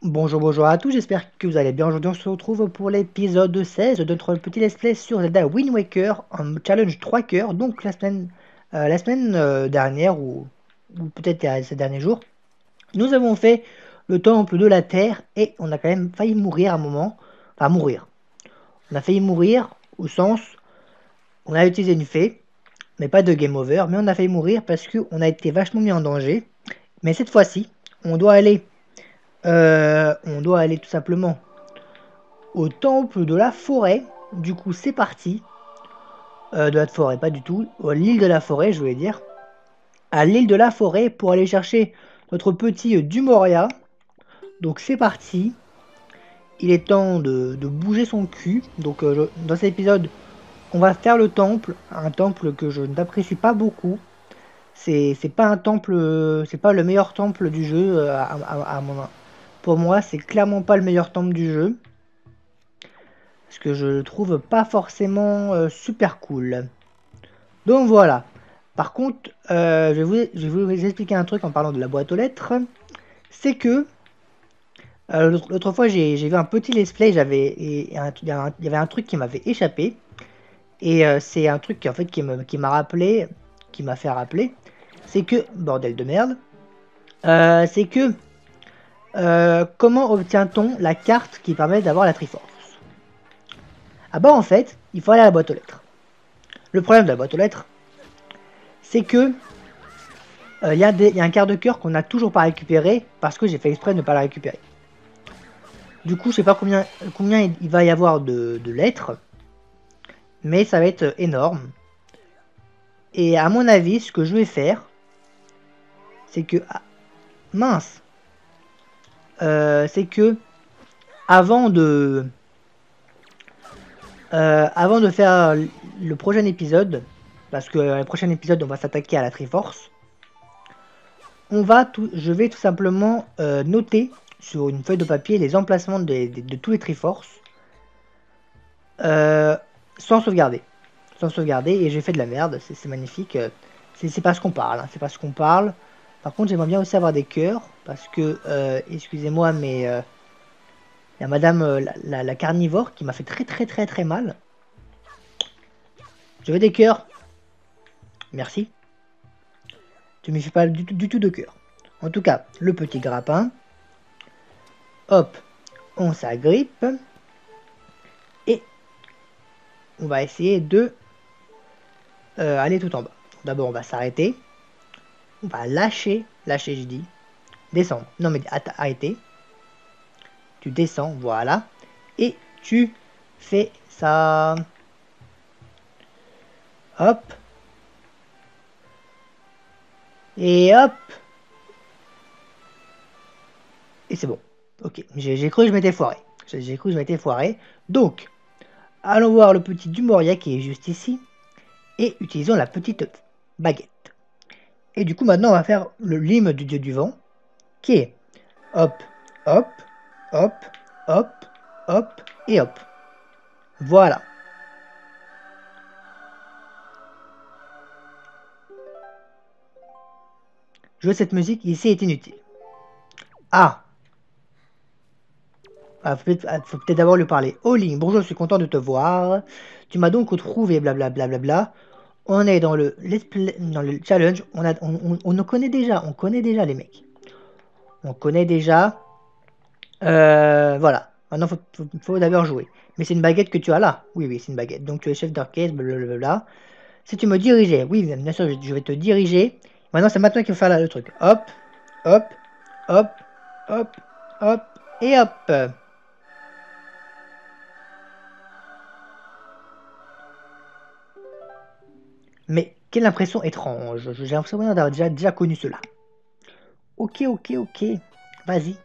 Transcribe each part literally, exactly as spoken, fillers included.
Bonjour, bonjour à tous, j'espère que vous allez bien. Aujourd'hui, on se retrouve pour l'épisode seize de notre petit let's play sur Zelda Wind Waker en challenge trois cœurs. Donc, la semaine, euh, la semaine euh, dernière, ou, ou peut-être euh, ces derniers jours, nous avons fait le temple de la terre et on a quand même failli mourir à un moment. Enfin, mourir. On a failli mourir au sens, on a utilisé une fée, mais pas de game over, mais on a failli mourir parce qu'on a été vachement mis en danger. Mais cette fois-ci, on doit aller, euh, on doit aller tout simplement au temple de la forêt. Du coup, c'est parti. Euh, de la forêt, pas du tout. À l'île de la forêt, je voulais dire. À l'île de la forêt pour aller chercher notre petit Dumoria. Donc, c'est parti. Il est temps de, de bouger son cul. Donc, euh, je- dans cet épisode, on va faire le temple. Un temple que je n'apprécie pas beaucoup. C'est c'est pas un temple. euh, C'est pas le meilleur temple du jeu. euh, à, à- à mon- pour moi, c'est clairement pas le meilleur temple du jeu. Parce que je le trouve pas forcément euh, super cool. Donc voilà. Par contre, euh, je, vais vous, je vais vous expliquer un truc en parlant de la boîte aux lettres. C'est que euh, l'autre l'autre fois, j'ai j'ai vu un petit let's play. J'avais et un- Il y, a un- il y avait un truc qui m'avait échappé. Et euh, c'est un truc qui, en fait, qui me- qui m'a rappelé, qui m'a fait rappeler. C'est que, bordel de merde, euh, c'est que euh, comment obtient-on la carte qui permet d'avoir la Triforce? Ah bah en fait, il faut aller à la boîte aux lettres. Le problème de la boîte aux lettres, c'est que il euh, y, y, a un quart de cœur qu'on n'a toujours pas récupéré parce que j'ai fait exprès de ne pas la récupérer. Du coup, je sais pas combien, combien il va y avoir de, de lettres, mais ça va être énorme. Et à mon avis, ce que je vais faire, c'est que... Ah, mince euh, C'est que avant de... Euh, avant de faire le prochain épisode, parce que euh, le prochain épisode, on va s'attaquer à la Triforce, on va tout, je vais tout simplement euh, noter sur une feuille de papier les emplacements de, de, de tous les Triforces, euh, sans sauvegarder. Sans sauvegarder, et j'ai fait de la merde, c'est magnifique. C'est pas ce qu'on parle, hein, c'est pas ce qu'on parle. Par contre, j'aimerais bien aussi avoir des cœurs, parce que, euh, excusez-moi, mais il euh, y a madame euh, la, la, la carnivore qui m'a fait très très très très mal. Je veux des cœurs. Merci. Tu me fais pas du, du tout de cœur. En tout cas, le petit grappin. Hop, on s'agrippe. Et on va essayer de euh, aller tout en bas. D'abord, on va s'arrêter. On va lâcher, lâcher, je dis. Descendre. Non, mais arrêter. Tu descends, voilà. Et tu fais ça. Hop. Et hop. Et c'est bon. Ok, j'ai cru que je m'étais foiré. J'ai cru que je m'étais foiré. Donc, allons voir le petit Dumoria qui est juste ici. Et utilisons la petite baguette. Et du coup, maintenant, on va faire le lime du dieu du vent. Qui est hop, hop, hop, hop, hop et hop. Voilà. Jouer cette musique ici est inutile. Ah, ah faut peut-être peut d'abord lui parler. Oh Link, bonjour, je suis content de te voir. Tu m'as donc retrouvé, blablabla. Bla, bla, bla. On est dans le, dans le challenge. On, a, on, on, on connaît déjà, on connaît déjà les mecs. On connaît déjà. Euh, voilà. Maintenant, il faut, faut, faut d'abord jouer. Mais c'est une baguette que tu as là. Oui, oui, c'est une baguette. Donc tu es chef d'orchestre, blablabla. Si tu me dirigeais, oui, bien sûr, je vais te diriger. Maintenant, c'est maintenant qu'il faut faire là, le truc. Hop, hop, hop, hop, hop, et hop. Mais quelle impression étrange. J'ai l'impression d'avoir déjà, déjà connu cela. Ok, ok, ok. Vas-y.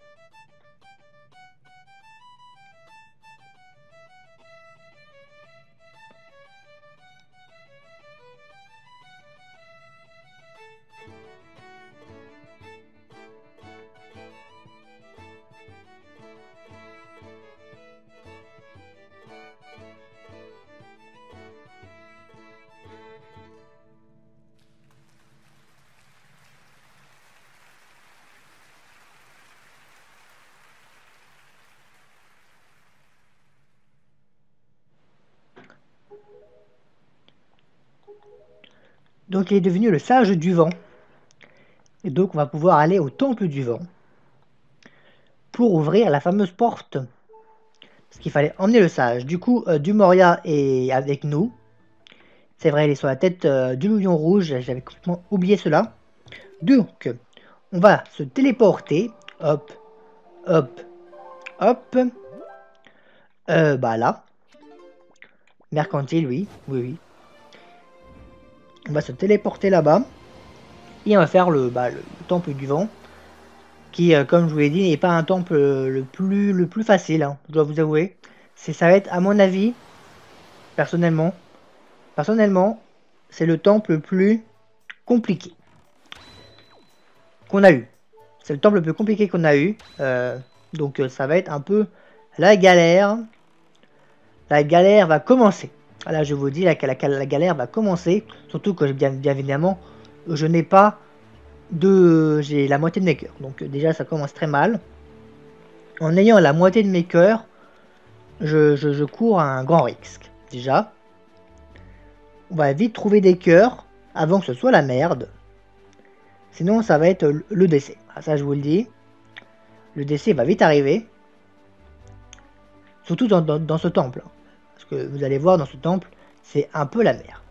Donc il est devenu le sage du vent. Et donc on va pouvoir aller au temple du vent pour ouvrir la fameuse porte. Parce qu'il fallait emmener le sage. Du coup, euh, Dumoria est avec nous. C'est vrai, il est sur la tête euh, du lion rouge. J'avais complètement oublié cela. Donc, on va se téléporter. Hop, hop, hop. Euh, bah là. Mercantile, oui, oui, oui. On va se téléporter là-bas. Et on va faire le, bah, le, le temple du vent. Qui, euh, comme je vous l'ai dit, n'est pas un temple le plus, le plus facile, hein, je dois vous avouer. C'est, ça va être, à mon avis, personnellement, personnellement, c'est le temple le plus compliqué qu'on a eu. C'est le temple le plus compliqué qu'on a eu. Euh, donc euh, ça va être un peu la galère. La galère va commencer. Là, je vous dis, la, la, la galère va commencer. Surtout que, bien, bien évidemment, je n'ai pas de... J'ai la moitié de mes cœurs. Donc déjà, ça commence très mal. En ayant la moitié de mes cœurs, je, je, je cours un grand risque. Déjà, on va vite trouver des cœurs avant que ce soit la merde. Sinon, ça va être le décès. Ah, ça, je vous le dis. Le décès va vite arriver. Surtout dans, dans, dans ce temple. Parce que vous allez voir, dans ce temple, c'est un peu la mer.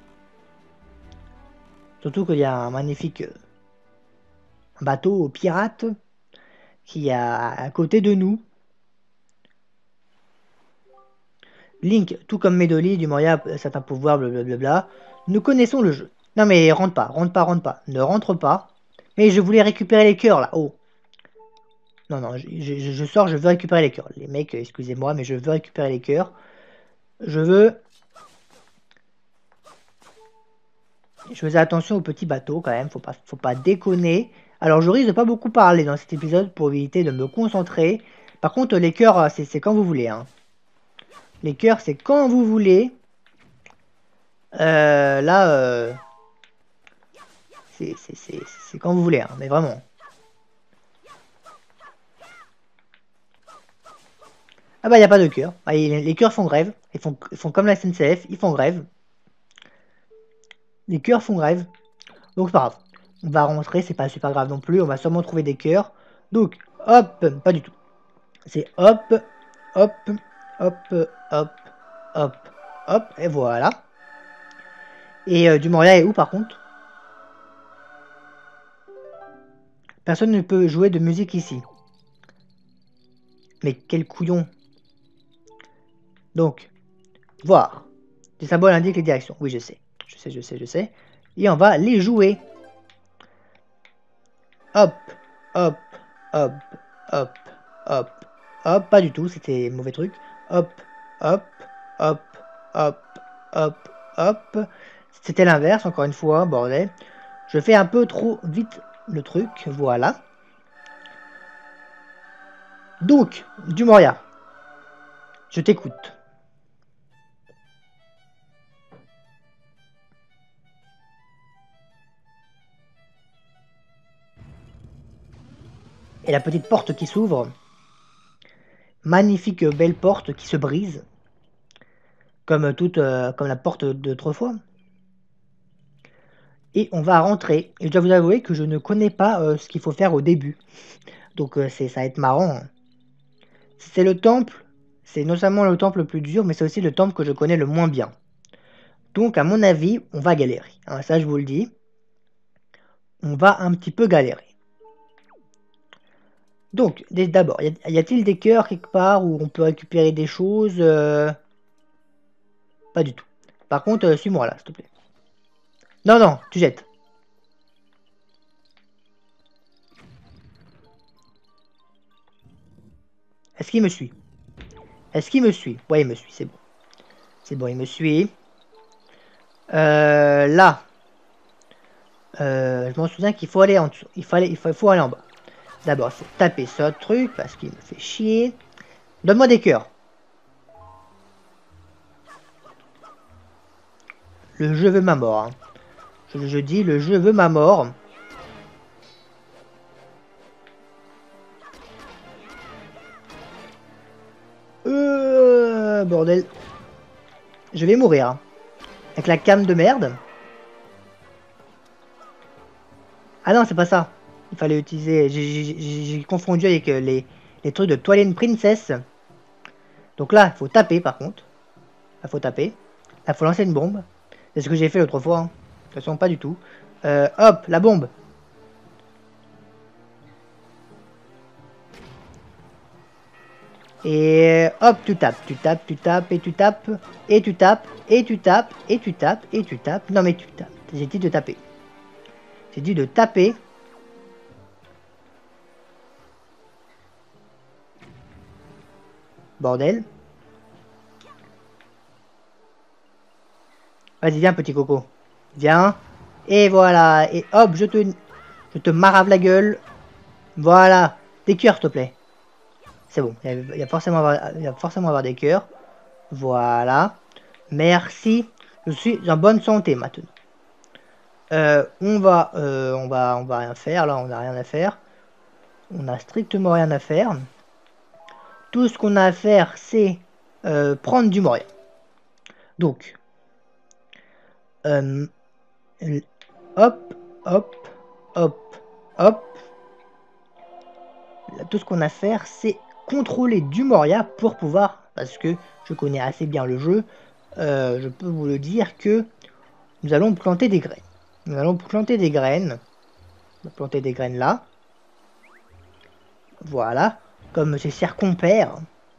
Surtout qu'il y a un magnifique bateau pirate qui est à, à côté de nous. Link, tout comme Medoli, du Moria, certains pouvoirs, blablabla. Nous connaissons le jeu. Non mais rentre pas, rentre pas, rentre pas. Ne rentre pas. Mais je voulais récupérer les cœurs là. Oh. Non, non, je, je, je sors, je veux récupérer les cœurs. Les mecs, excusez-moi, mais je veux récupérer les cœurs. Je veux... Je faisais attention aux petits bateaux quand même, faut pas, faut pas déconner. Alors je risque de pas beaucoup parler dans cet épisode pour éviter de me concentrer. Par contre, les cœurs, c'est quand vous voulez. Hein. Les cœurs, c'est quand vous voulez. Euh, là, euh, c'est quand vous voulez, hein, mais vraiment. Ah bah, il n'y a pas de cœur. Ah, les, les cœurs font grève. Ils font, ils font comme la S N C F, ils font grève. Les cœurs font grève. Donc, c'est pas grave. On va rentrer, c'est pas super grave non plus. On va sûrement trouver des cœurs. Donc, hop, pas du tout. C'est hop, hop, hop, hop, hop, hop, et voilà. Et euh, du Moria est où par contre? Personne ne peut jouer de musique ici. Mais quel couillon. Donc, voir. Des symboles indiquent les directions. Oui, je sais. Je sais, je sais, je sais. Et on va les jouer. Hop, hop, hop, hop, hop, hop. Pas du tout, c'était mauvais truc. Hop, hop, hop, hop, hop, hop. C'était l'inverse, encore une fois, bordel. Je fais un peu trop vite le truc, voilà. Donc, du Moria, je t'écoute. Et la petite porte qui s'ouvre. Magnifique belle porte qui se brise. Comme toute, euh, comme la porte d'autrefois. Et on va rentrer. Et je dois vous avouer que je ne connais pas euh, ce qu'il faut faire au début. Donc euh, ça va être marrant. C'est le temple. C'est non seulement le temple le plus dur, mais c'est aussi le temple que je connais le moins bien. Donc à mon avis, on va galérer. Hein, ça je vous le dis. On va un petit peu galérer. Donc, d'abord, y a-t-il des cœurs quelque part où on peut récupérer des choses euh... Pas du tout. Par contre, euh, suis-moi là, s'il te plaît. Non, non, tu jettes. Est-ce qu'il me suit? Est-ce qu'il me suit? Ouais, il me suit, c'est bon. C'est bon, il me suit. Euh, là. Euh, je m'en souviens qu'il faut aller en dessous. Il, fallait, il, faut, il faut aller en bas. D'abord, il faut taper ce truc parce qu'il me fait chier. Donne-moi des cœurs. Le jeu veut ma mort. Hein. Je, je dis, le jeu veut ma mort. Euh, bordel. Je vais mourir. Hein. Avec la cam de merde. Ah non, c'est pas ça. Il fallait utiliser... J'ai confondu avec euh, les, les trucs de Twilight Princess. Donc là, il faut taper par contre. Là, faut taper. Là, faut lancer une bombe. C'est ce que j'ai fait l'autre fois. Hein. De toute façon, pas du tout. Euh, hop, la bombe. Et hop, tu tapes, tu tapes, tu tapes, et tu tapes, et tu tapes, et tu tapes, et tu tapes, et tu tapes. Non mais tu tapes. J'ai dit de taper. J'ai dit de taper. Bordel. Vas-y, viens, petit coco. Viens. Et voilà. Et hop, je te, je te marave la gueule. Voilà. Des cœurs, s'il te plaît. C'est bon. Il y a forcément avoir, il y a forcément avoir des cœurs. Voilà. Merci. Je suis en bonne santé maintenant. Euh, on va, euh, on va, on va rien faire. Là, on n'a rien à faire. On a strictement rien à faire. Tout ce qu'on a à faire, c'est euh, prendre du moria. Donc, euh, hop, hop, hop, hop. Là, tout ce qu'on a à faire, c'est contrôler du moria pour pouvoir, parce que je connais assez bien le jeu, euh, je peux vous le dire que nous allons planter des graines. Nous allons planter des graines. On va planter des graines là. Voilà, comme ces chers compères.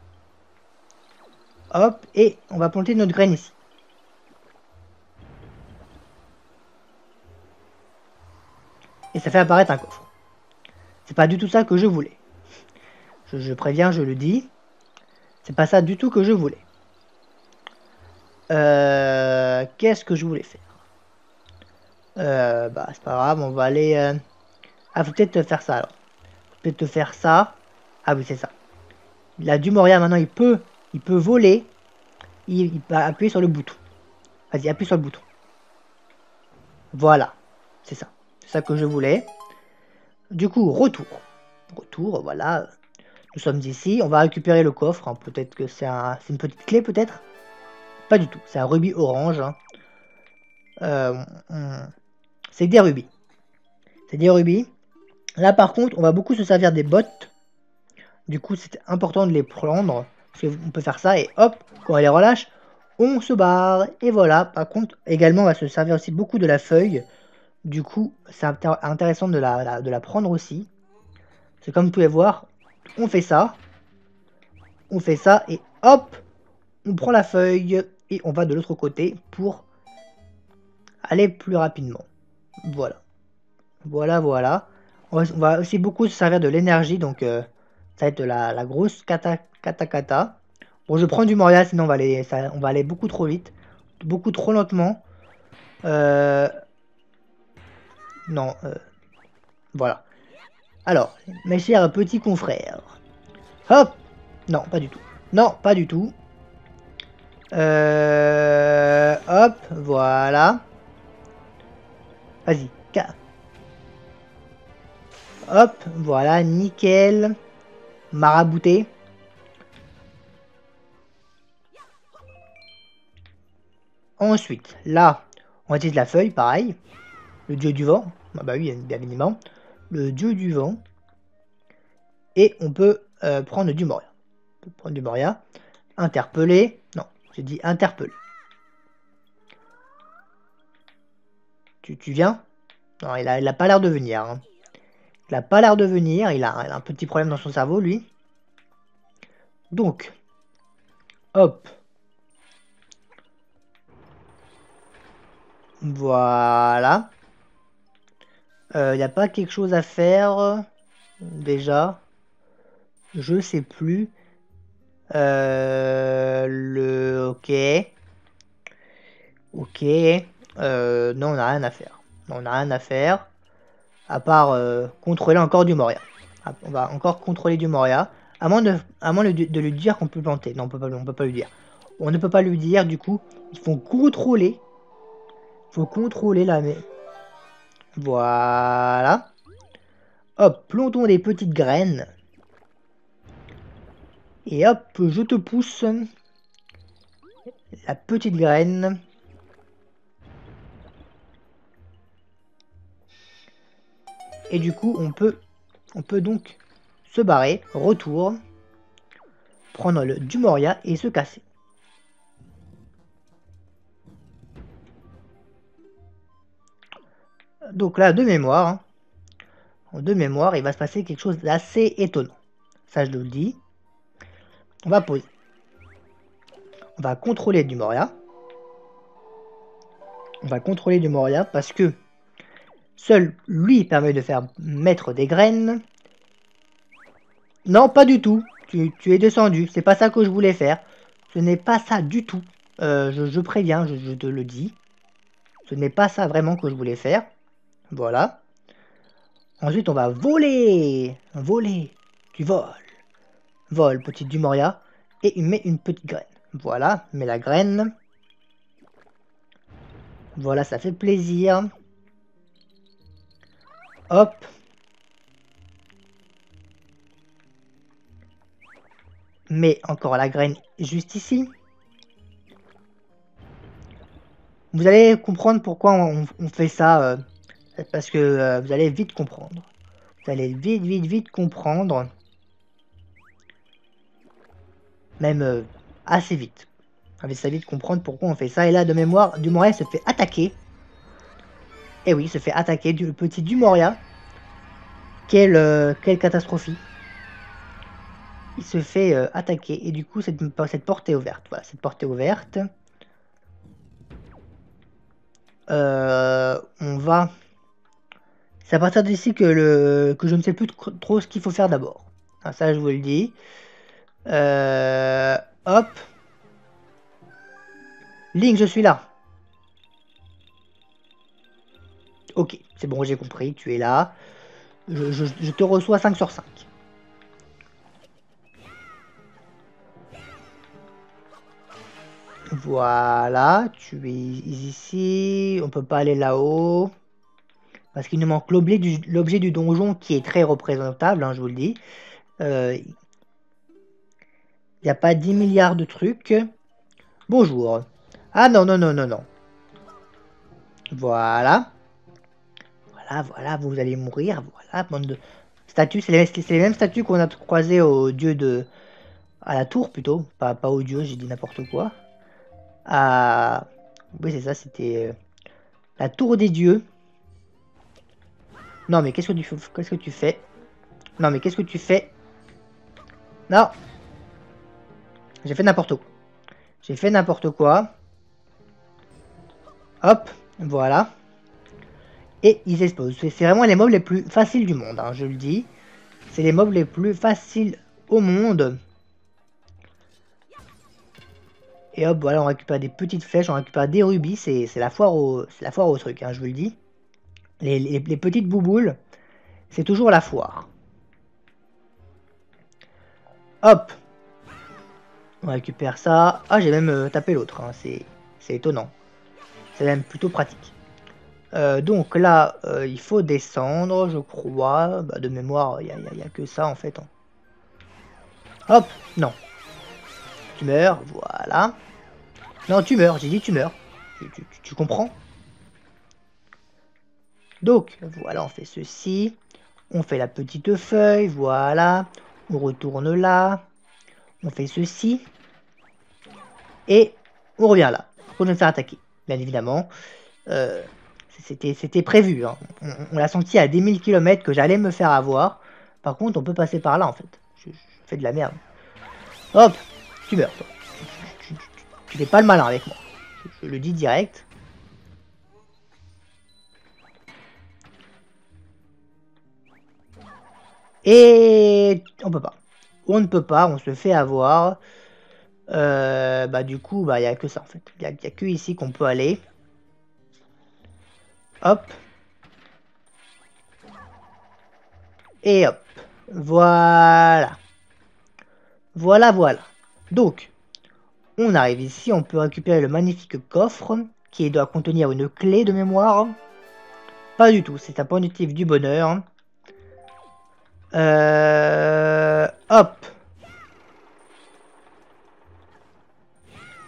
Hop, et on va planter notre graine ici. Et ça fait apparaître un coffre. C'est pas du tout ça que je voulais. Je, je préviens, je le dis. C'est pas ça du tout que je voulais. Euh, Qu'est-ce que je voulais faire euh, Bah, c'est pas grave, on va aller... Euh... Ah, faut peut-être faire ça, alors. Peut-être te faire ça. Ah oui, c'est ça. Là, du Moria, maintenant, il peut... Il peut voler. Il, il peut appuyer sur le bouton. Vas-y, appuie sur le bouton. Voilà. C'est ça. C'est ça que je voulais. Du coup, retour. Retour, voilà. Nous sommes ici. On va récupérer le coffre. Hein. Peut-être que c'est un... une petite clé, peut-être. Pas du tout. C'est un rubis orange. Hein. Euh, on... C'est des rubis. C'est des rubis. Là, par contre, on va beaucoup se servir des bottes. Du coup, c'est important de les prendre. Parce qu'on peut faire ça et hop, quand on les relâche, on se barre. Et voilà. Par contre, également, on va se servir aussi beaucoup de la feuille. Du coup, c'est intéressant de la, la, de la prendre aussi. C'est comme vous pouvez voir, on fait ça. On fait ça et hop, on prend la feuille et on va de l'autre côté pour aller plus rapidement. Voilà. Voilà, voilà. On va, on va aussi beaucoup se servir de l'énergie, donc euh, ça va être de la, la grosse kata, kata kata. Bon, je prends du Moria, sinon on va aller, ça, on va aller beaucoup trop vite, beaucoup trop lentement. Euh, non, euh, voilà. Alors, mes chers petits confrères. Hop! Non, pas du tout. Non, pas du tout. Euh, hop, voilà. Vas-y. Hop, voilà, nickel. Marabouté. Ensuite, là, on utilise la feuille, pareil. Le dieu du vent. Ah bah oui, bien évidemment. Le dieu du vent. Et on peut euh, prendre du Moria. On peut prendre du Moria. Interpeller. Non, j'ai dit interpeller. Tu, tu viens? Non, il a, il a pas l'air de venir. Hein. Il a pas l'air de venir. Il a, il a un petit problème dans son cerveau, lui. Donc, hop. Voilà. Il euh, n'y a pas quelque chose à faire déjà. Je sais plus. Euh, le... Ok. Ok. Euh, non, on n'a rien à faire. Non, on n'a rien à faire. À part euh, contrôler encore du Moria. Ah, on va encore contrôler du Moria. À moins de, à moins de, de lui dire qu'on peut planter. Non, on peut pas, on peut pas lui dire. On ne peut pas lui dire, du coup. Il faut contrôler. Il faut contrôler la... Mais... Voilà. Hop, plantons des petites graines. Et hop, je te pousse la petite graine. Et du coup, on peut, on peut donc se barrer, retour, prendre le du Moria et se casser. Donc là, de mémoire, hein, de mémoire, il va se passer quelque chose d'assez étonnant. Ça, je le dis. On va poser. On va contrôler du Moria. On va contrôler du Moria parce que seul lui permet de faire mettre des graines. Non, pas du tout. Tu, tu es descendu. C'est pas ça que je voulais faire. Ce n'est pas ça du tout. Euh, je, je préviens, je, je te le dis. Ce n'est pas ça vraiment que je voulais faire. Voilà. Ensuite, on va voler. Voler. Tu voles. Vole, petite du Moria. Et il met une petite graine. Voilà, met la graine. Voilà, ça fait plaisir. Hop. Mets encore la graine juste ici. Vous allez comprendre pourquoi on, on fait ça. Euh, parce que euh, vous allez vite comprendre. Vous allez vite, vite, vite comprendre. Même euh, assez vite. Vous allez vite comprendre pourquoi on fait ça. Et là, de mémoire, Dumoria se fait attaquer. Et oui, se fait attaquer du petit Dumoria. Quelle, euh, quelle catastrophe. Il se fait euh, attaquer. Et du coup, cette, cette porte est ouverte. Voilà, cette porte est ouverte. Euh, on va... C'est à partir d'ici que, le, que je ne sais plus trop ce qu'il faut faire d'abord. Ah, ça, je vous le dis. Euh, hop. Link, je suis là. Ok, c'est bon, j'ai compris. Tu es là. Je, je, je te reçois cinq sur cinq. Voilà, tu es ici. On peut pas aller là-haut. Parce qu'il nous manque l'objet du, l'objet du donjon qui est très représentable, hein, je vous le dis. Il euh, n'y a pas dix milliards de trucs. Bonjour. Ah non, non, non, non, non. Voilà. Voilà, voilà, vous allez mourir. Voilà, bande de statues. C'est les, les mêmes statues qu'on a croisées au dieu de... À la tour, plutôt. Pas, pas au dieu, j'ai dit n'importe quoi. À... Oui, c'est ça, c'était... Euh, la tour des dieux. Non, mais qu'est-ce que tu, qu'est-ce que tu fais? Non, mais qu'est-ce que tu fais? Non. J'ai fait n'importe quoi. J'ai fait n'importe quoi. Hop, voilà. Et ils explosent. C'est vraiment les mobs les plus faciles du monde, hein, je le dis. C'est les mobs les plus faciles au monde. Et hop, voilà, on récupère des petites flèches, on récupère des rubis. C'est la foire au, c'est la foire au truc, hein, je vous le dis. Les, les, les petites bouboules, c'est toujours la foire. Hop. On récupère ça. Ah, j'ai même euh, tapé l'autre, hein. C'est étonnant. C'est même plutôt pratique. Euh, donc là, euh, il faut descendre, je crois. Bah, de mémoire, il n'y a, a, a que ça en fait. Hein. Hop, non. Tu meurs, voilà. Non, tu meurs, j'ai dit tu meurs. Tu, tu, tu, tu comprends? Donc, voilà, on fait ceci. On fait la petite feuille, voilà. On retourne là. On fait ceci. Et on revient là. Pour nous faire attaquer, bien évidemment. Euh, C'était prévu. Hein. On, on l'a senti à dix mille kilomètres que j'allais me faire avoir. Par contre, on peut passer par là, en fait. Je, je fais de la merde. Hop, tu meurs, toi. Tu, tu, tu, tu fais pas le malin avec moi. Je, je le dis direct. Et on peut pas. On ne peut pas, on se fait avoir. Euh, bah du coup, bah il n'y a que ça en fait. Il n'y a, y a que ici qu'on peut aller. Hop. Et hop. Voilà. Voilà, voilà. Donc, on arrive ici, on peut récupérer le magnifique coffre qui doit contenir une clé de mémoire. Pas du tout, c'est un positif du bonheur. Euh, hop.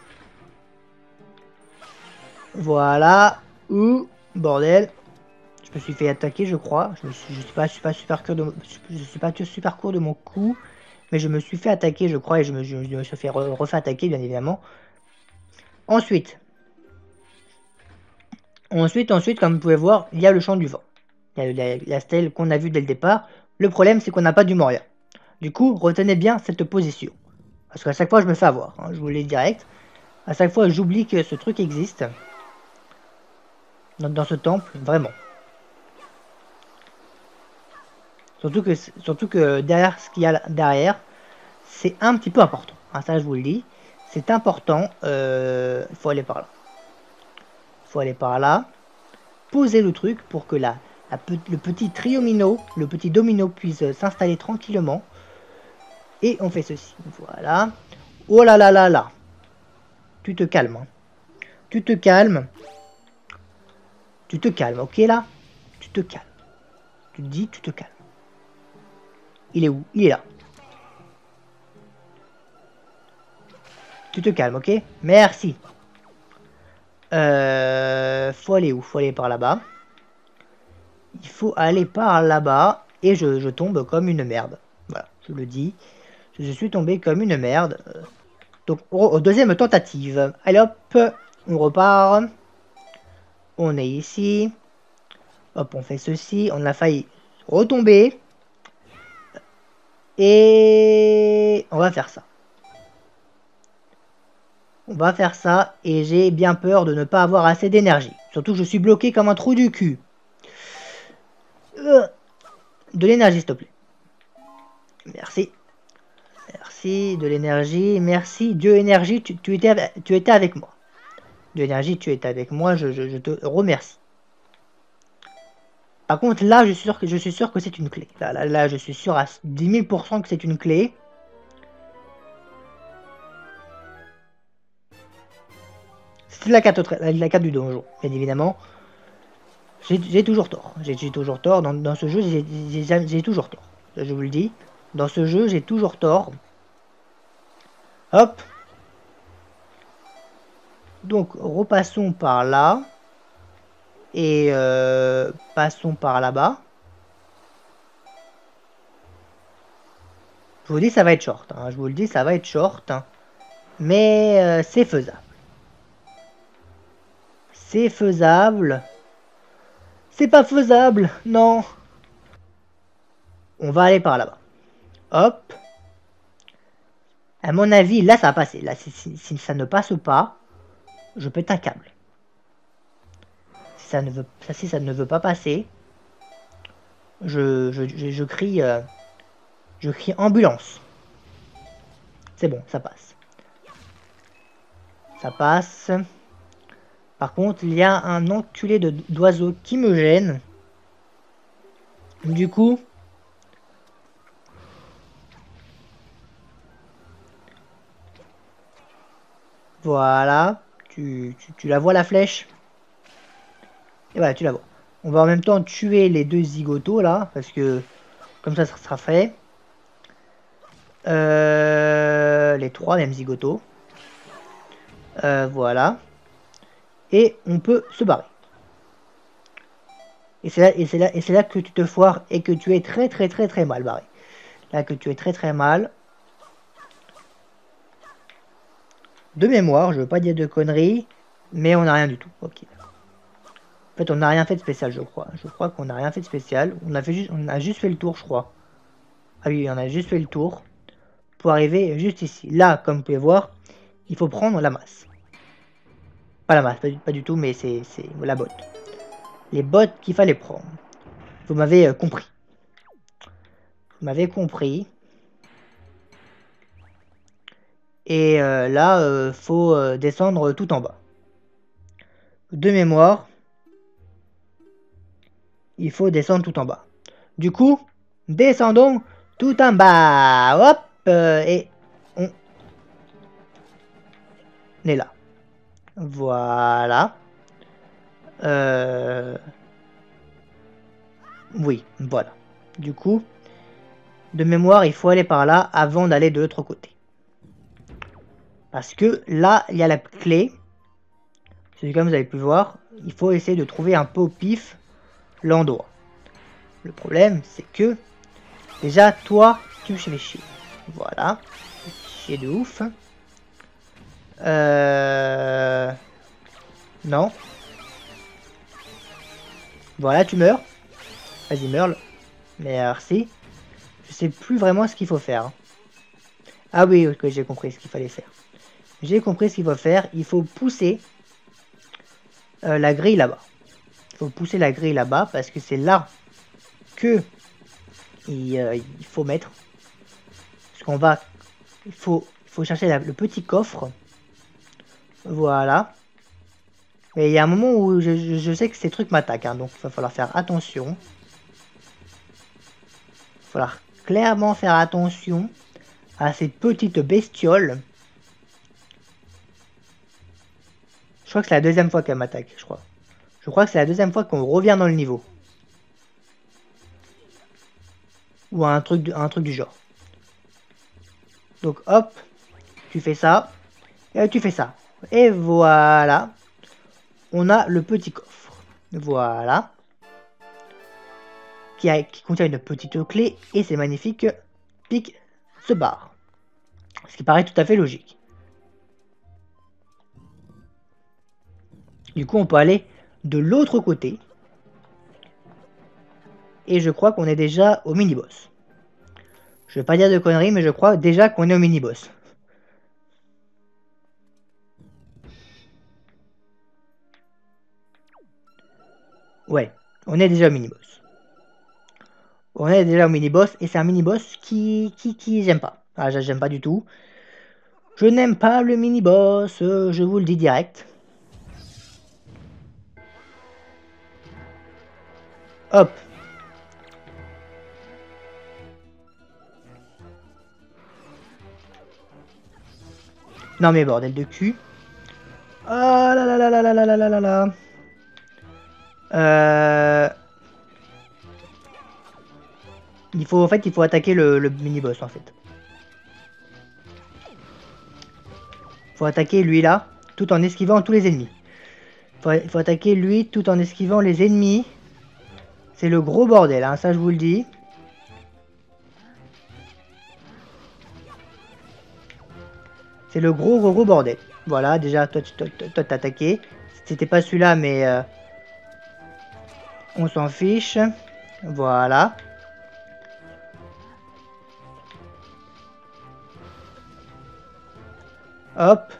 Voilà. Ouh, bordel. Je me suis fait attaquer, je crois. Je ne suis, je suis pas, je suis pas super court de, je suis pas super court de mon coup, mais je me suis fait attaquer, je crois, et je me, je, je me suis fait re, refait attaquer, bien évidemment. Ensuite, ensuite, ensuite, comme vous pouvez voir, il y a le champ du vent. Il y a la, la stèle qu'on a vue dès le départ. Le problème, c'est qu'on n'a pas du Moria. Du coup, retenez bien cette position. Parce qu'à chaque fois, je me fais avoir, hein, je vous l'ai direct. À chaque fois, j'oublie que ce truc existe. Dans, dans ce temple, vraiment. Surtout que, surtout que derrière ce qu'il y a derrière, c'est un petit peu important. Hein, ça, je vous le dis. C'est important. Il euh, faut aller par là. Il faut aller par là. Poser le truc pour que la, la, le petit triomino, le petit domino puisse s'installer tranquillement. Et on fait ceci. Voilà. Oh là là là là. Tu te calmes. Hein. Tu te calmes. Tu te calmes, ok là? Tu te calmes. Tu te dis, tu te calmes. Il est où? Il est là. Tu te calmes, ok? Merci. Euh, faut aller où? Faut aller par là-bas. Il faut aller par là-bas. Et je, je tombe comme une merde. Voilà, je le dis. Je suis tombé comme une merde. Donc, au, deuxième tentative. Allez hop, on repart. On est ici. Hop, on fait ceci. On a failli retomber. Et on va faire ça. On va faire ça. Et j'ai bien peur de ne pas avoir assez d'énergie. Surtout que je suis bloqué comme un trou du cul. Euh, de l'énergie, s'il te plaît. Merci. Merci, de l'énergie. Merci. Dieu énergie, tu, tu, étais, avec, tu étais avec moi. Dieu énergie, tu étais avec moi. Je, je, je te remercie. Par contre, là, je suis sûr que, je suis sûr que c'est une clé. Là, là, là, je suis sûr à dix mille pour cent que c'est une clé. C'est la carte, la, la carte du donjon, bien évidemment. J'ai toujours tort. J'ai toujours tort. Dans, dans ce jeu, j'ai toujours tort. Je vous le dis. Dans ce jeu, j'ai toujours tort. Hop. Donc, repassons par là. Et euh, passons par là-bas. Je vous dis, ça va être short. Hein. Je vous le dis, ça va être short. Hein. Mais euh, c'est faisable. C'est faisable. C'est pas faisable. Non. On va aller par là-bas. Hop. À mon avis, là, ça va passer. Là, si, si, si ça ne passe pas, je pète un câble. Si ça ne veut, si ça ne veut pas passer, je, je, je, je crie, euh, je crie ambulance. C'est bon, ça passe. Ça passe. Par contre, il y a un enculé d'oiseau qui me gêne. Du coup, voilà. Tu, tu, tu la vois la flèche? Et voilà, tu la vois. On va en même temps tuer les deux zigotos là, parce que comme ça, ça sera fait. Euh, les trois mêmes zigotos. Euh, voilà. Et on peut se barrer. Et c'est là, et c'est là, et c'est là que tu te foires et que tu es très très très très mal barré. Là que tu es très très mal. De mémoire, je veux pas dire de conneries, mais on n'a rien du tout. Ok. En fait, on n'a rien fait de spécial, je crois. Je crois qu'on n'a rien fait de spécial. On a fait juste, on a juste fait le tour, je crois. Ah oui, on a juste fait le tour pour arriver juste ici. Là, comme vous pouvez voir, il faut prendre la masse. Pas la masse, pas du, pas du tout, mais c'est la botte. Les bottes qu'il fallait prendre. Vous m'avez euh, compris. Vous m'avez compris. Et euh, là, euh, faut euh, descendre tout en bas. De mémoire, il faut descendre tout en bas. Du coup, descendons tout en bas. Hop, euh, et on est là. Voilà. Euh... Oui, voilà. Du coup, de mémoire, il faut aller par là avant d'aller de l'autre côté. Parce que là, il y a la clé. C'est comme vous avez pu voir. Il faut essayer de trouver un peu au pif l'endroit. Le problème, c'est que déjà, toi, tu me fais chier. Voilà. Chier de ouf. Euh... Non. Voilà, tu meurs. Vas-y, meurs. Merci. Je sais plus vraiment ce qu'il faut faire. Ah oui, ok, j'ai compris ce qu'il fallait faire. J'ai compris ce qu'il faut faire. Il faut pousser euh, la grille là-bas. Il faut pousser la grille là-bas parce que c'est là que il, euh, il faut mettre. Parce qu'on va... Il faut, il faut chercher la, le petit coffre. Voilà. Mais il y a un moment où je, je, je sais que ces trucs m'attaquent. Hein, donc il va falloir faire attention. Il va falloir clairement faire attention à ces petites bestioles. Je crois que c'est la deuxième fois qu'elle m'attaque, je crois. Je crois que c'est la deuxième fois qu'on revient dans le niveau. Ou un truc, un truc du genre. Donc hop, tu fais ça. Et tu fais ça. Et voilà. On a le petit coffre. Voilà. Qui, a, qui contient une petite clé. Et ces magnifiques pics se barrent. Ce qui paraît tout à fait logique. Du coup, on peut aller de l'autre côté. Et je crois qu'on est déjà au mini-boss. Je vais pas dire de conneries, mais je crois déjà qu'on est au mini-boss. Ouais, on est déjà au mini-boss. On est déjà au mini-boss, et c'est un mini-boss qui, qui, qui j'aime pas. Ah, j'aime pas du tout. Je n'aime pas le mini-boss, euh, je vous le dis direct. Hop. Non mais bordel de cul. Ah là là là là là là là là là là. Euh... Il faut, en fait, il faut attaquer le, le mini-boss, en fait. Il faut attaquer lui là, tout en esquivant tous les ennemis. Il faut, il faut attaquer lui tout en esquivant les ennemis. C'est le gros bordel, hein, ça je vous le dis. C'est le gros gros gros bordel. Voilà, déjà, toi tu t'as attaqué. C'était pas celui-là, mais... Euh, on s'en fiche. Voilà. Hop.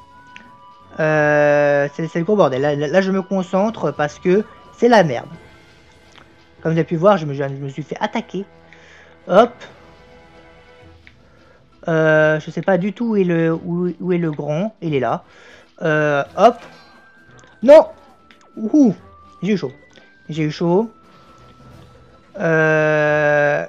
Euh, c'est le gros bordel. Là, là, je me concentre parce que c'est la merde. Comme vous avez pu voir, je me, je me suis fait attaquer. Hop. Euh, je sais pas du tout où est le, où, où est le grand. Il est là. Euh, hop. Non. Ouh. J'ai eu chaud. J'ai eu chaud. Euh...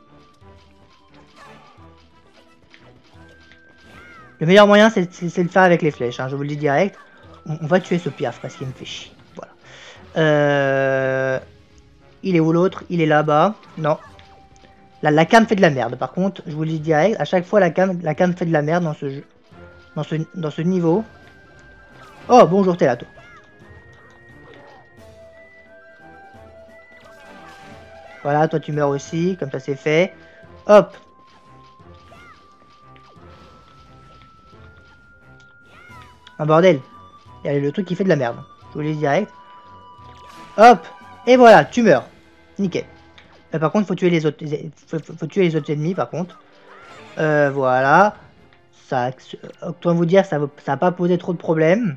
Le meilleur moyen, c'est de le faire avec les flèches. Hein, je vous le dis direct. On, on va tuer ce piaf parce qu'il me fait chier. Voilà. Euh... Il est où l'autre? Il est là-bas. Non. La, la cam fait de la merde. Par contre, je vous le dis direct. À chaque fois, la cam, la cam fait de la merde dans ce jeu. Dans ce, dans ce niveau. Oh, bonjour, t'es là, toi. Voilà, toi, tu meurs aussi. Comme ça, c'est fait. Hop. Un bordel. Il y a le truc qui fait de la merde. Je vous le dis direct. Hop. Et voilà, tu meurs. Nickel. Mais par contre, faut tuer les autres. Faut, faut, faut tuer les autres ennemis, par contre. Euh, voilà. Ça, autant vous dire, ça n'a pas posé trop de problèmes.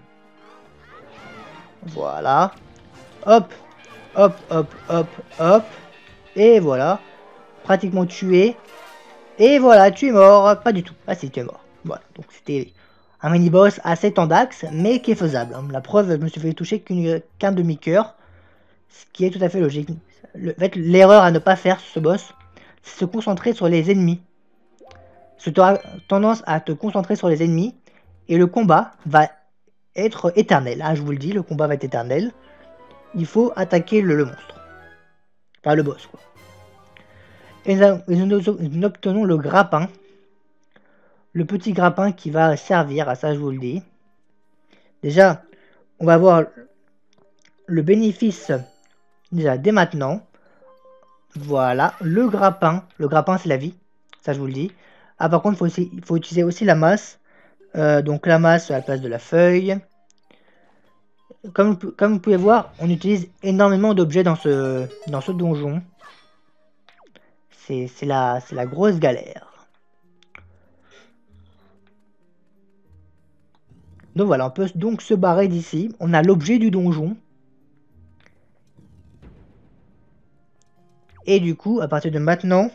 Voilà. Hop. Hop, hop, hop, hop. Et voilà. Pratiquement tué. Et voilà, tu es mort. Pas du tout. Ah si, tu es mort. Voilà. Donc c'était un mini-boss assez tendax, mais qui est faisable. La preuve, je me suis fait toucher qu'un demi-cœur. Ce qui est tout à fait logique. Le, en fait, l'erreur à ne pas faire ce boss, c'est se concentrer sur les ennemis. Tu auras tendance à te concentrer sur les ennemis, et le combat va être éternel. Ah, je vous le dis, le combat va être éternel. Il faut attaquer le, le monstre. Enfin, le boss, quoi. Et nous, nous, nous obtenons le grappin. Le petit grappin qui va servir, à ça je vous le dis. Déjà, on va voir le bénéfice déjà dès maintenant. Voilà, le grappin. Le grappin, c'est la vie. Ça, je vous le dis. Ah, par contre, il faut, aussi, il faut utiliser aussi la masse. Euh, donc, la masse à la place de la feuille. Comme, comme vous pouvez voir, on utilise énormément d'objets dans ce, dans ce donjon. C'est la, la grosse galère. Donc voilà, on peut donc se barrer d'ici. On a l'objet du donjon. Et du coup, à partir de maintenant,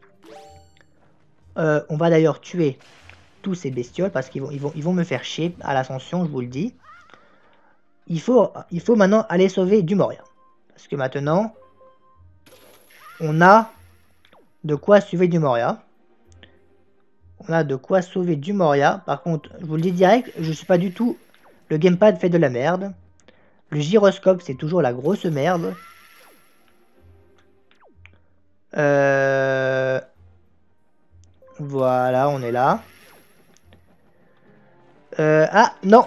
euh, on va d'ailleurs tuer tous ces bestioles parce qu'ils vont, ils vont, ils vont me faire chier à l'ascension, je vous le dis. Il faut, il faut maintenant aller sauver du Moria. Parce que maintenant, on a de quoi sauver du Moria. On a de quoi sauver du Moria. Par contre, je vous le dis direct, je suis pas du tout... Le gamepad fait de la merde. Le gyroscope, c'est toujours la grosse merde. Euh... Voilà, on est là. Euh... Ah, non.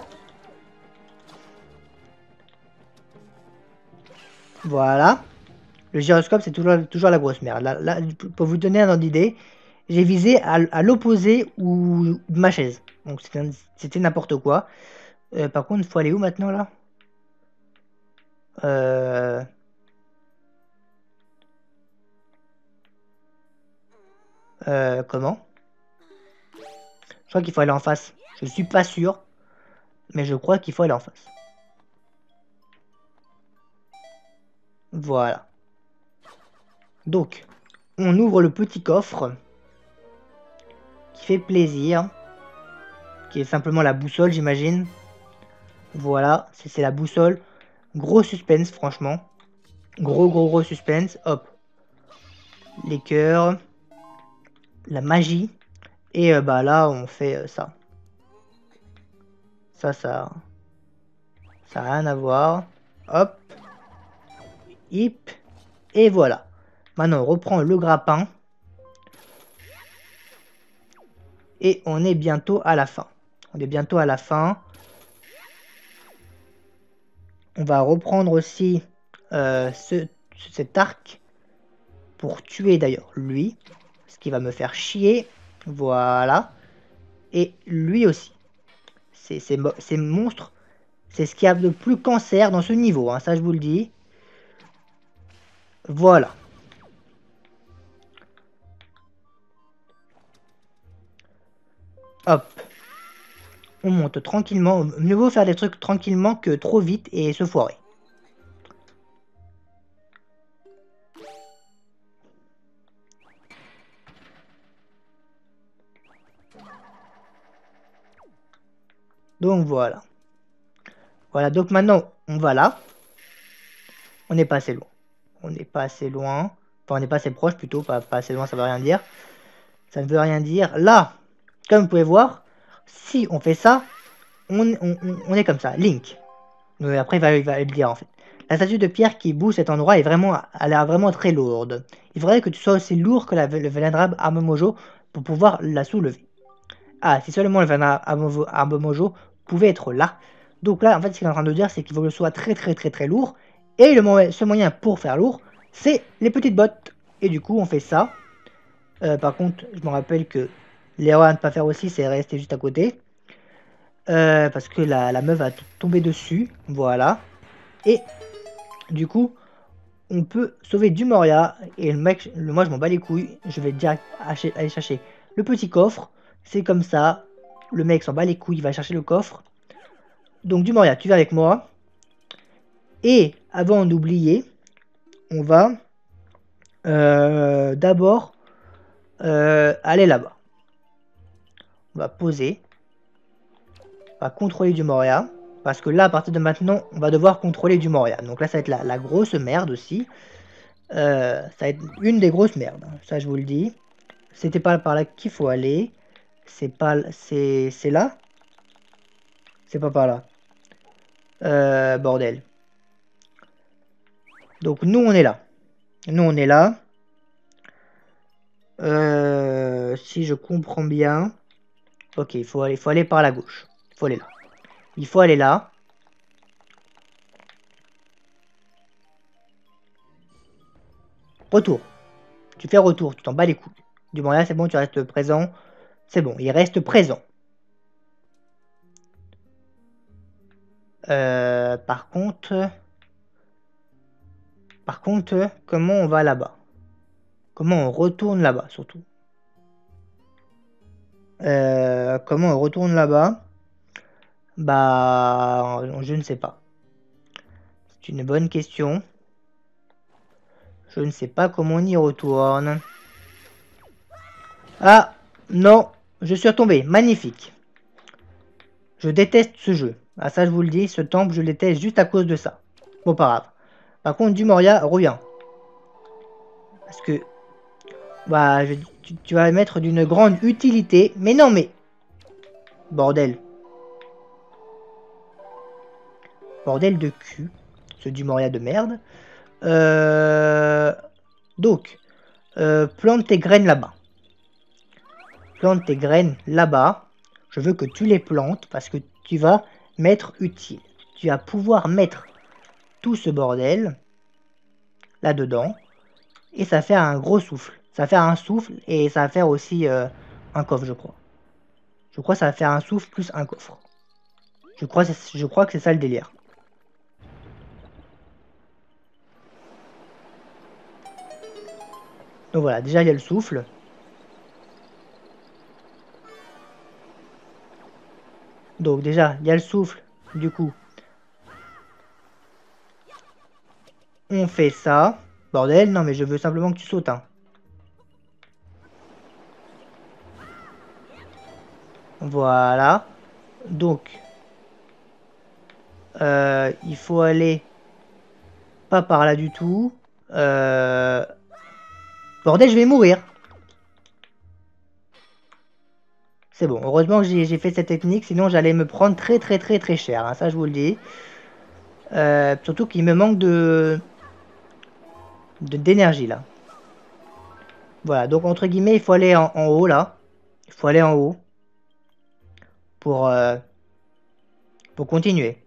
Voilà. Le gyroscope, c'est toujours, toujours la grosse merde. Là, là, pour vous donner un ordre d'idée, j'ai visé à, à l'opposé ou de ma chaise. Donc c'était n'importe quoi. Euh, par contre, il faut aller où maintenant là euh... Euh, comment Je crois qu'il faut aller en face. Je suis pas sûr, mais je crois qu'il faut aller en face. Voilà. Donc, on ouvre le petit coffre qui fait plaisir, qui est simplement la boussole, j'imagine. Voilà, c'est la boussole. Gros suspense, franchement. Gros, gros, gros suspense. Hop. Les cœurs. La magie. Et euh, bah là, on fait euh, ça. Ça, ça... Ça n'a rien à voir. Hop. Hip. Et voilà. Maintenant, on reprend le grappin. Et on est bientôt à la fin. On est bientôt à la fin. On va reprendre aussi euh, ce, cet arc. Pour tuer d'ailleurs lui. Ce qui va me faire chier. Voilà. Et lui aussi. Ces, ces, ces monstres, c'est ce qui a le plus cancer dans ce niveau. Hein, ça, je vous le dis. Voilà. Hop. On monte tranquillement. Mieux vaut faire des trucs tranquillement que trop vite et se foirer. Donc voilà. Voilà, donc maintenant, on va là. On n'est pas assez loin. On n'est pas assez loin. Enfin, on n'est pas assez proche plutôt. Pas, pas assez loin, ça veut rien dire. Ça ne veut rien dire. Là, comme vous pouvez voir, si on fait ça, on, on, on est comme ça. Link. Mais après, il va, il va le dire en fait. La statue de pierre qui bouge cet endroit est vraiment, a l'air vraiment très lourde. Il faudrait que tu sois aussi lourd que la, le vénérable Armemojo pour pouvoir la soulever. Ah, si seulement le vénérable Armemojo pouvait être là. Donc là, en fait, ce qu'il est en train de dire, c'est qu'il faut que ce soit très très très très lourd. Et le moyen, ce moyen pour faire lourd, c'est les petites bottes. Et du coup, on fait ça. Euh, par contre, je me rappelle que l'erreur à ne pas faire aussi, c'est rester juste à côté. Euh, parce que la, la meuf va tomber dessus. Voilà. Et du coup, on peut sauver du Moria. Et le mec, le, moi je m'en bats les couilles. Je vais direct aller chercher le petit coffre. C'est comme ça. Le mec s'en bat les couilles. Il va chercher le coffre. Donc du Moria, tu viens avec moi. Et avant d'oublier, on va euh, d'abord euh, aller là-bas. On va poser. On va contrôler du Moria. Parce que là, à partir de maintenant, on va devoir contrôler du Moria. Donc là, ça va être la, la grosse merde aussi. Euh, ça va être une des grosses merdes. Ça, je vous le dis. C'était pas par là qu'il faut aller. C'est pas... C'est là. C'est pas par là. Euh, bordel. Donc, nous, on est là. Nous, on est là. Euh, si je comprends bien... Ok, il faut aller, faut aller par la gauche. Il faut aller là. Il faut aller là. Retour. Tu fais retour, tu t'en bats les couilles. Du Moria, c'est bon, tu restes présent. C'est bon, il reste présent. Euh, par contre... Par contre, comment on va là-bas? Comment on retourne là-bas, surtout? euh, Comment on retourne là-bas? Bah... Je ne sais pas. C'est une bonne question. Je ne sais pas comment on y retourne. Ah! Non! Je suis retombé. Magnifique. Je déteste ce jeu. Ah ça je vous le dis, ce temple je le déteste juste à cause de ça. Bon pas grave. Par contre du Moria, reviens. Parce que... Bah je, tu, tu vas mettre d'une grande utilité. Mais non mais... Bordel. Bordel de cul. Ce du Moria de merde. Euh... Donc. Euh, plante tes graines là-bas. Plante tes graines là-bas. Je veux que tu les plantes parce que tu vas m'être utile. Tu vas pouvoir mettre tout ce bordel là-dedans. Et ça va faire un gros souffle. Ça va faire un souffle et ça va faire aussi euh, un coffre, je crois. Je crois que ça va faire un souffle plus un coffre. Je crois, je crois que c'est ça le délire. Donc voilà, déjà il y a le souffle. Donc déjà, il y a le souffle. Du coup, on fait ça. Bordel, non mais je veux simplement que tu sautes. Hein. Voilà. Donc, euh, il faut aller pas par là du tout. Euh... Bordel, je vais mourir. C'est bon, heureusement que j'ai fait cette technique, sinon j'allais me prendre très très très très cher, hein, ça je vous le dis. Euh, surtout qu'il me manque de d'énergie là. Voilà, donc entre guillemets, il faut aller en, en haut là. Il faut aller en haut pour, euh, pour continuer.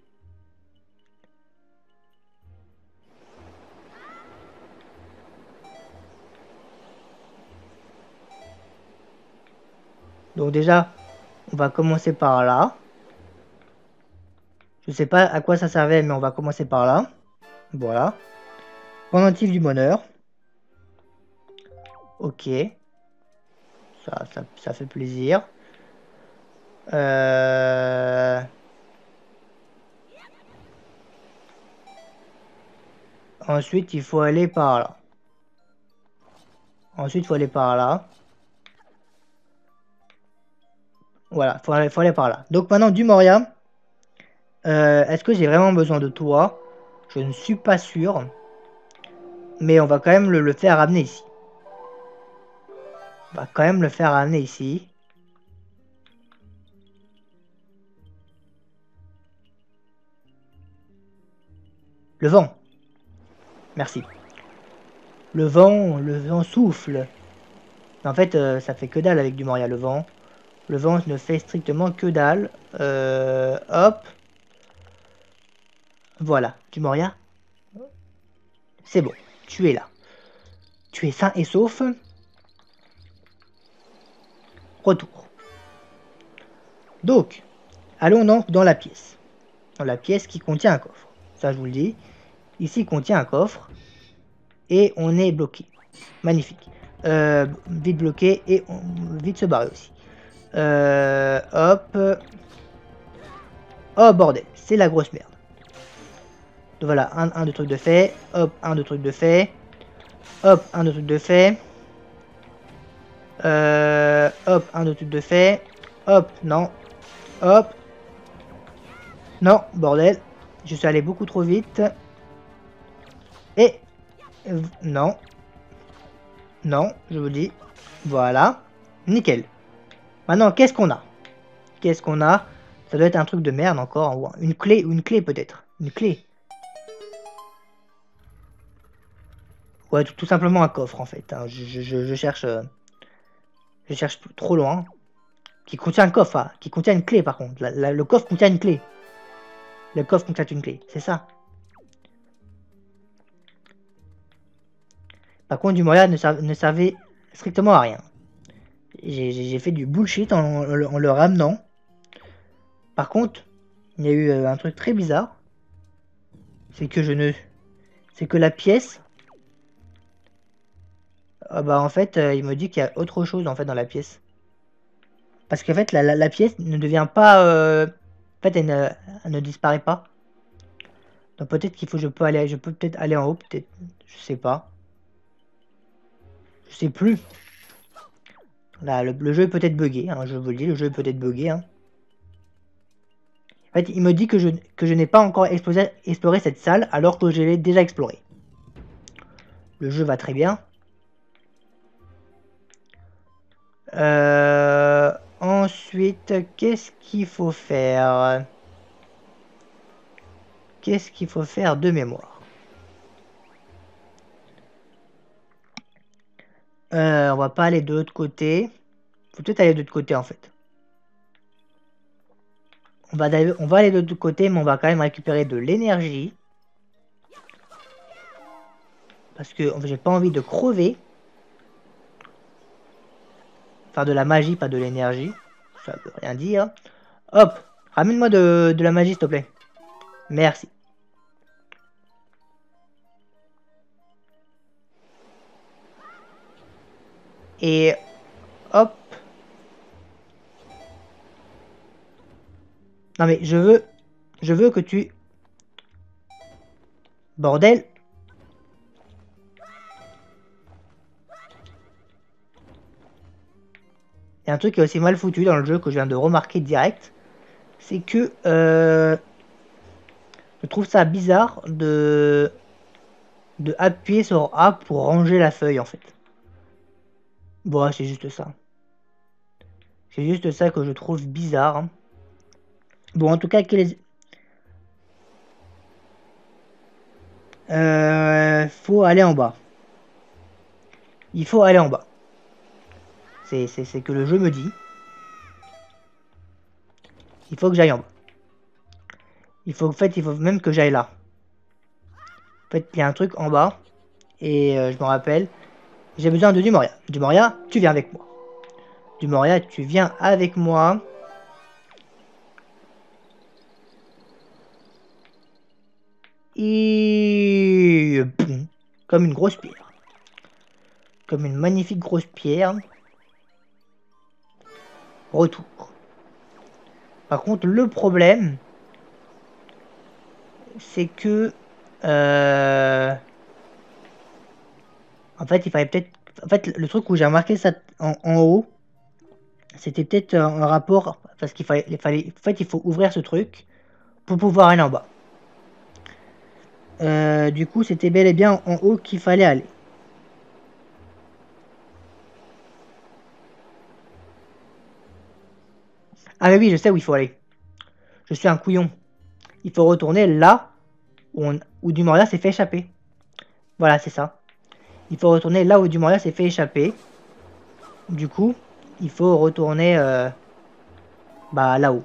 Donc déjà, on va commencer par là. Je sais pas à quoi ça servait, mais on va commencer par là. Voilà. Pendentif du bonheur. Ok. Ça, ça, ça fait plaisir. Euh... Ensuite, il faut aller par là. Ensuite, il faut aller par là. Voilà, il faut, aller, faut aller par là. Donc maintenant, du Moria. Euh, Est-ce que j'ai vraiment besoin de toi? Je ne suis pas sûr. Mais on va quand même le, le faire ramener ici. On va quand même le faire ramener ici. Le vent. Merci. Le vent, le vent souffle. En fait, euh, ça fait que dalle avec du Moria, le vent. Le vent ne fait strictement que dalle. Euh, hop. Voilà, du Moria. C'est bon, tu es là. Tu es sain et sauf. Retour. Donc, allons donc dans la pièce. Dans la pièce qui contient un coffre. Ça, je vous le dis. Ici, contient un coffre. Et on est bloqué. Magnifique. Euh, vite bloqué et on, vite se barrer aussi. Euh, hop. Oh bordel, c'est la grosse merde. Donc voilà, un, un, deux trucs de fait. Hop, un, deux trucs de fait. Hop, un, deux trucs de fait. Euh, hop, un, deux trucs de fait. Hop, non. Hop. Non, bordel. Je suis allé beaucoup trop vite. Et... Euh, non. Non, je vous dis. Voilà. Nickel. Maintenant, qu'est-ce qu'on a? Qu'est-ce qu'on a? Ça doit être un truc de merde encore. Ou une clé, ou une clé peut-être. Une clé. Ouais, tout, tout simplement un coffre en fait. Hein. Je, je, je cherche... Euh, je cherche trop loin. Qui contient un coffre, hein. Qui contient une clé par contre. La, la, le coffre contient une clé. Le coffre contient une clé, c'est ça. Par contre, du Moria ne, serv ne servait strictement à rien. J'ai fait du bullshit en, en, en le ramenant. Par contre, il y a eu un truc très bizarre. C'est que je ne... C'est que la pièce... Ah bah en fait, euh, il me dit qu'il y a autre chose en fait dans la pièce. Parce qu'en fait, la, la, la pièce ne devient pas... Euh... En fait, elle ne, elle ne disparaît pas. Donc peut-être qu'il faut... Je peux aller... Je peux peut-être aller en haut, peut-être... Je sais pas. Je sais plus. Là, le, le jeu est peut-être bugué, hein, je vous le dis, le jeu est peut-être bugué. Hein. En fait, il me dit que je, que je n'ai pas encore exploré, exploré cette salle alors que je l'ai déjà explorée. Le jeu va très bien. Euh, ensuite, qu'est-ce qu'il faut faire? Qu'est-ce qu'il faut faire de mémoire? euh, On va pas aller de l'autre côté. Faut peut-être aller de l'autre côté en fait. On va, on va aller de l'autre côté, mais on va quand même récupérer de l'énergie. Parce que j'ai pas envie de crever. Enfin, de la magie, pas de l'énergie. Ça veut rien dire. Hop, ramène-moi de, de la magie, s'il te plaît. Merci. Et hop. Non mais je veux... Je veux que tu... Bordel. Il y a un truc qui est aussi mal foutu dans le jeu que je viens de remarquer direct. C'est que... Euh, je trouve ça bizarre de... De appuyer sur A pour ranger la feuille en fait. Bon, c'est juste ça. C'est juste ça que je trouve bizarre. Bon, en tout cas, quel est... Euh, faut aller en bas. Il faut aller en bas. C'est que le jeu me dit. Il faut que j'aille en bas. Il faut, en fait, il faut même que j'aille là. En fait, il y a un truc en bas. Et euh, je me rappelle. J'ai besoin de Dumoria. Dumoria, tu viens avec moi. Dumoria, tu viens avec moi. Et... Comme une grosse pierre. Comme une magnifique grosse pierre. Retour. Par contre, le problème, c'est que... Euh... En fait, il fallait peut-être... En fait, le truc où j'ai remarqué ça en, en haut, c'était peut-être un rapport... Parce qu'il fallait, il fallait... En fait, il faut ouvrir ce truc pour pouvoir aller en bas. Euh, du coup, c'était bel et bien en haut qu'il fallait aller. Ah mais oui, je sais où il faut aller. Je suis un couillon. Il faut retourner là où, on, où Dumoria s'est fait échapper. Voilà, c'est ça. Il faut retourner là où Dumoria s'est fait échapper. Du coup, il faut retourner euh, bah, là-haut.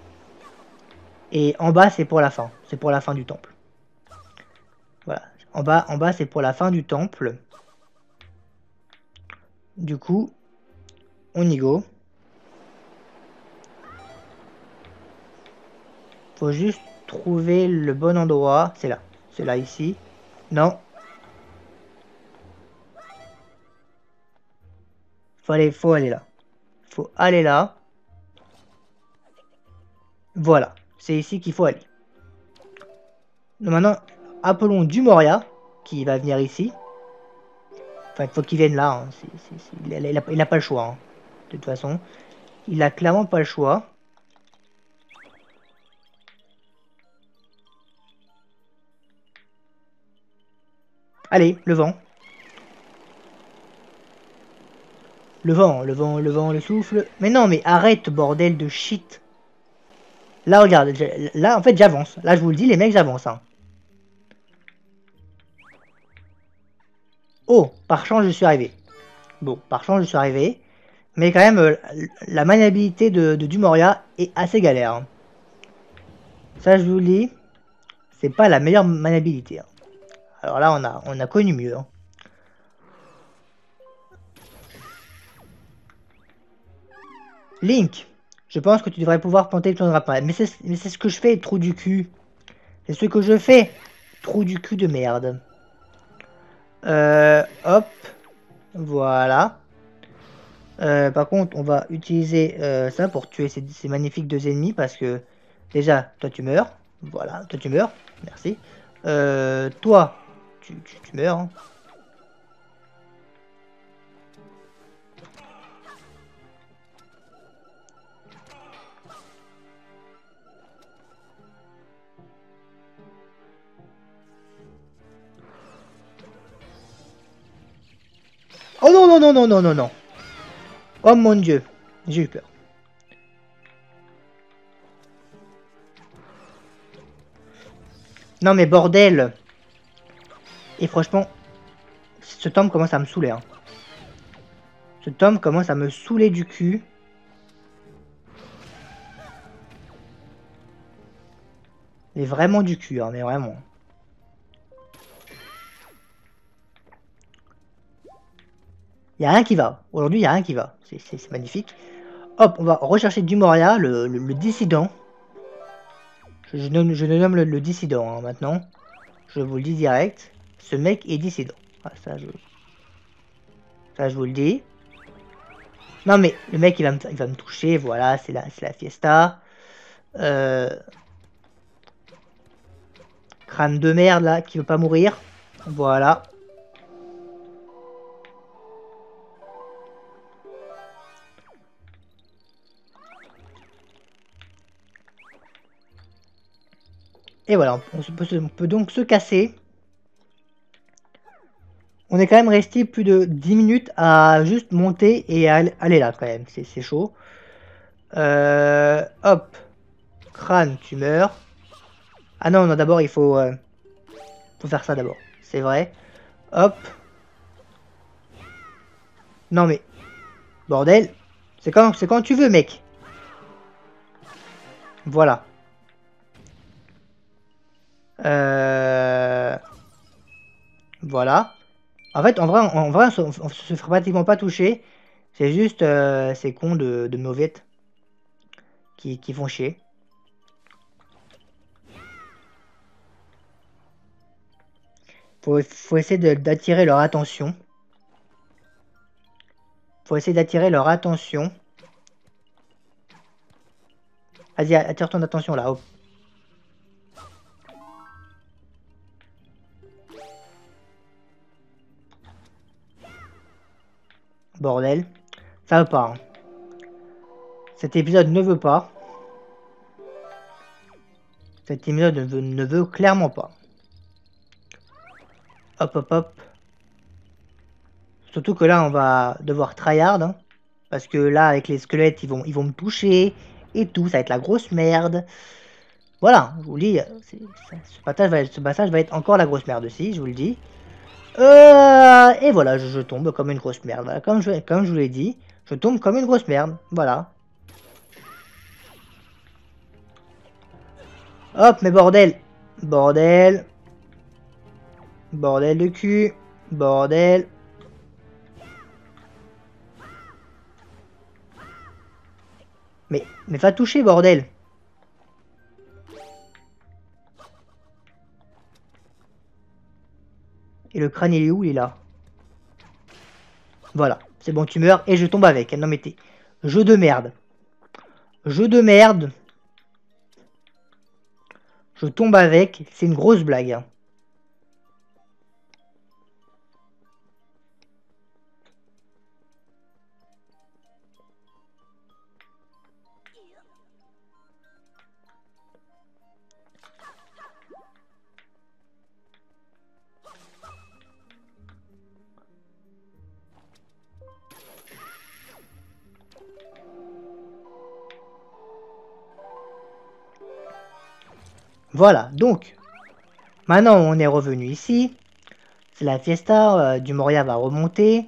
Et en bas, c'est pour la fin. C'est pour la fin du temple. Voilà. En bas, en bas c'est pour la fin du temple. Du coup, on y go. Faut juste trouver le bon endroit. C'est là. C'est là, ici. Non. Faut aller, faut aller là. Faut aller là. Voilà. C'est ici qu'il faut aller. Donc maintenant, appelons Dumoria, qui va venir ici. Enfin, il faut qu'il vienne là. Hein. C est, c est, c est... Il, a, il, a, il a pas le choix. Hein. De toute façon. Il a clairement pas le choix. Allez, le vent. Le vent, le vent, le vent, le souffle. Mais non, mais arrête, bordel de shit. Là, regarde. Là, en fait, j'avance. Là, je vous le dis, les mecs, j'avance. Hein. Oh, par chance, je suis arrivé. Bon, par chance, je suis arrivé. Mais quand même, euh, la maniabilité de, de Dumoria est assez galère. Hein. Ça, je vous le dis, c'est pas la meilleure maniabilité. Hein. Alors là, on a, on a connu mieux. Hein. Link, je pense que tu devrais pouvoir planter ton grappin. Mais c'est ce que je fais, trou du cul. C'est ce que je fais, trou du cul de merde. Euh, hop, voilà. Euh, par contre, on va utiliser euh, ça pour tuer ces, ces magnifiques deux ennemis parce que déjà, toi tu meurs. Voilà, toi tu meurs. Merci. Euh, toi, tu, tu, tu meurs. Hein. Oh non, non, non, non, non, non, non. Oh mon dieu, j'ai eu peur. Non mais bordel. Et franchement, ce tome commence à me saouler. Hein. Ce tome commence à me saouler du cul. Mais vraiment du cul, hein, mais vraiment. Il n'y a rien qui va. Aujourd'hui, il n'y a rien qui va. C'est magnifique. Hop, on va rechercher du Moria, le, le, le dissident. Je, je, nomme, je nomme le, le dissident hein, maintenant. Je vous le dis direct. Ce mec est dissident. Ah, ça, je... ça, je vous le dis. Non, mais le mec, il va me, il va me toucher. Voilà, c'est la, la fiesta. Euh... Crâne de merde, là, qui veut pas mourir. Voilà. Et voilà, on, se peut, on peut donc se casser. On est quand même resté plus de dix minutes à juste monter et à aller là quand même. C'est chaud. Euh, hop. Crâne, tu meurs. Ah non, non d'abord il faut, euh, faut faire ça d'abord. C'est vrai. Hop. Non mais. Bordel. C'est quand, c'est quand tu veux mec. Voilà. Euh... Voilà. En fait, en vrai, en vrai, on, on se fait pratiquement pas toucher. C'est juste euh, ces cons de, de mauvettes qui, qui font chier. Faut, faut essayer d'attirer leur attention. Faut essayer d'attirer leur attention. Vas-y, attire ton attention là. Hop. Bordel. Ça veut pas. Hein. Cet épisode ne veut pas. Cet épisode ne veut, ne veut clairement pas. Hop, hop, hop. Surtout que là, on va devoir tryhard. Hein, parce que là, avec les squelettes, ils vont, ils vont me toucher. Et tout, ça va être la grosse merde. Voilà, je vous le dis. Ce passage, va être, ce passage va être encore la grosse merde aussi, je vous le dis. Euh, et voilà, je, je tombe comme une grosse merde. Voilà, comme, je, comme je vous l'ai dit, je tombe comme une grosse merde. Voilà. Hop, mais bordel. Bordel. Bordel de cul. Bordel. Mais, mais va toucher, bordel. Et le crâne, il est où? Il est là. Voilà. C'est bon, tu meurs et je tombe avec. Non, mais t'es... Jeu de merde. Jeu de merde. Je tombe avec. C'est une grosse blague. Hein. Voilà, donc, maintenant on est revenu ici. C'est la fiesta, euh, du Moria va remonter.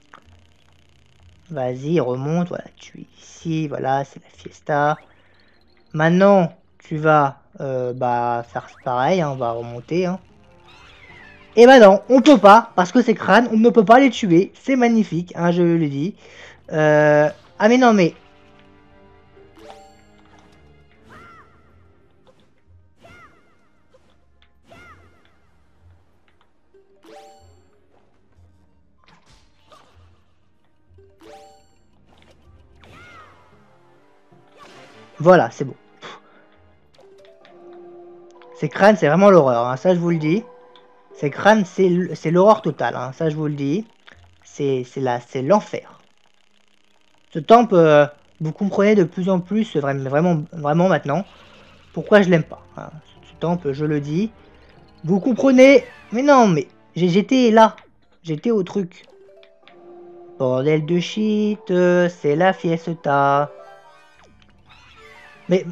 Vas-y, remonte, voilà, tu es ici, voilà, c'est la fiesta. Maintenant, tu vas euh, bah, faire pareil, hein, on va remonter. Hein. Et bah non, on peut pas, parce que ces crânes, on ne peut pas les tuer. C'est magnifique, hein, je le dis. Euh... Ah mais non, mais... Voilà, c'est bon. Ces crânes, c'est vraiment l'horreur, hein, ça je vous le dis. Ces crânes, c'est l'horreur totale, hein, ça je vous le dis. C'est là, c'est l'enfer. Ce temple, euh, vous comprenez de plus en plus, vraiment, vraiment, vraiment maintenant, pourquoi je l'aime pas. Hein. Ce temple, je le dis. Vous comprenez? Mais non, mais j'étais là. J'étais au truc. Bordel de shit, euh, c'est la fiesta. Mais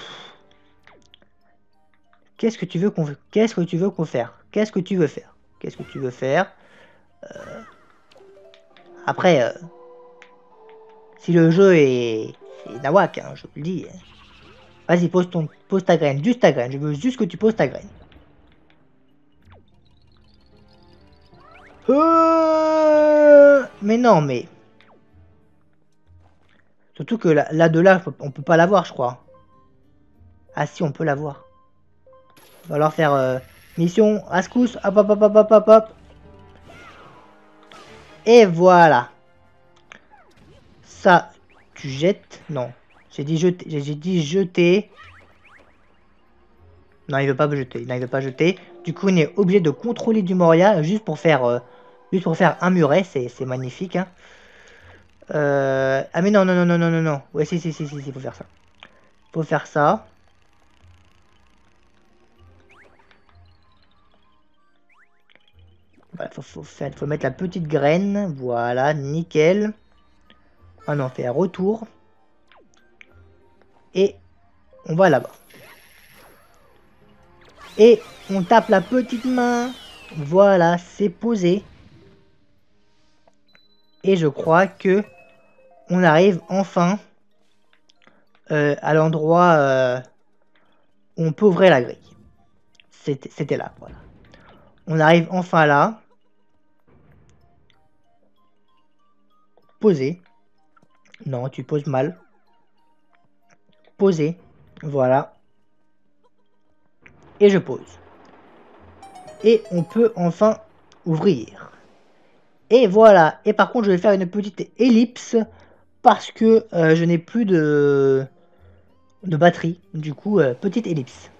qu'est-ce que tu veux qu'on qu'est-ce que tu veux qu'on faire? Qu'est-ce que tu veux faire? Qu'est-ce que tu veux faire? euh... Après, euh... si le jeu est, est nawak, hein, je vous le dis. Vas-y, pose ton, pose ta graine, juste ta graine. Je veux juste que tu poses ta graine. Euh... Mais non, mais surtout que là, là de là, on peut pas l'avoir, je crois. Ah si, on peut l'avoir. Il va falloir faire euh, mission, ascousse, hop hop hop hop hop hop hop. Et voilà. Ça, tu jettes. Non. J'ai dit jeter. J'ai dit jeter. Non, il veut pas jeter. Non, il veut pas jeter. Du coup, on est obligé de contrôler du Moria juste pour faire, euh, juste pour faire un muret. C'est magnifique. Hein. Euh... Ah mais non, non, non, non, non, non, non. Ouais, si, si, si, si, il faut faire ça. Faut faire ça. Voilà, faut, faut, faire, faut mettre la petite graine. Voilà, nickel. Ah non, on fait un retour. Et on va là-bas. Et on tape la petite main. Voilà, c'est posé. Et je crois que on arrive enfin euh, à l'endroit euh, où on peut ouvrir la grille. C'était là, voilà. On arrive enfin là. Poser. Non, tu poses mal. Poser. Voilà. Et je pose. Et on peut enfin ouvrir. Et voilà. Et par contre, je vais faire une petite ellipse parce que euh, je n'ai plus de, de batterie. Du coup, euh, petite ellipse.